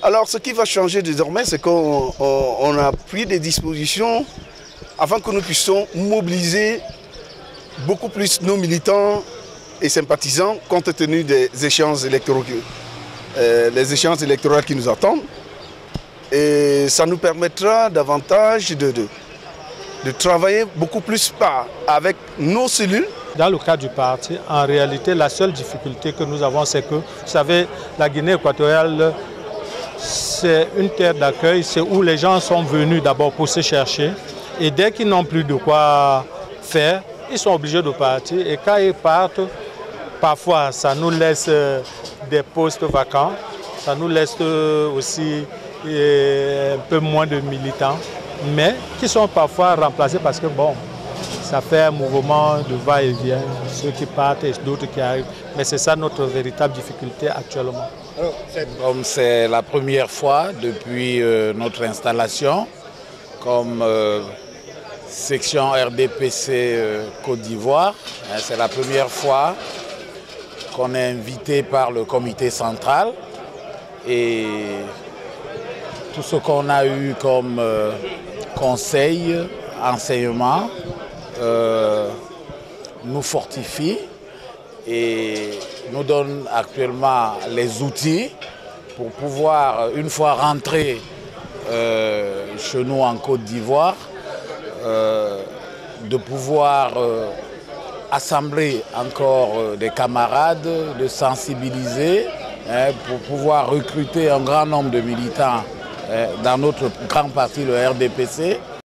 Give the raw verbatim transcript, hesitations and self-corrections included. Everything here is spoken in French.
Alors, ce qui va changer désormais, c'est qu'on on, on a pris des dispositions afin que nous puissions mobiliser beaucoup plus nos militants et sympathisants compte tenu des échéances électorales, euh, les échéances électorales qui nous attendent. Et ça nous permettra davantage de, de, de travailler beaucoup plus pas avec nos cellules. Dans le cas du parti, en réalité, la seule difficulté que nous avons, c'est que, vous savez, la Guinée équatoriale, c'est une terre d'accueil, c'est où les gens sont venus d'abord pour se chercher. Et dès qu'ils n'ont plus de quoi faire, ils sont obligés de partir. Et quand ils partent, parfois, ça nous laisse des postes vacants, ça nous laisse aussi un peu moins de militants, mais qui sont parfois remplacés parce que, bon, ça fait un mouvement de va-et-vient, ceux qui partent et d'autres qui arrivent. Mais c'est ça notre véritable difficulté actuellement. Comme c'est la première fois depuis euh, notre installation, comme euh, section R D P C euh, Côte d'Ivoire, hein, c'est la première fois qu'on est invité par le comité central. Et tout ce qu'on a eu comme euh, conseil, enseignement, euh, nous fortifie et nous donne actuellement les outils pour pouvoir, une fois rentré euh, chez nous en Côte d'Ivoire, euh, de pouvoir euh, assembler encore euh, des camarades, de sensibiliser, hein, pour pouvoir recruter un grand nombre de militants hein, dans notre grand parti, le R D P C.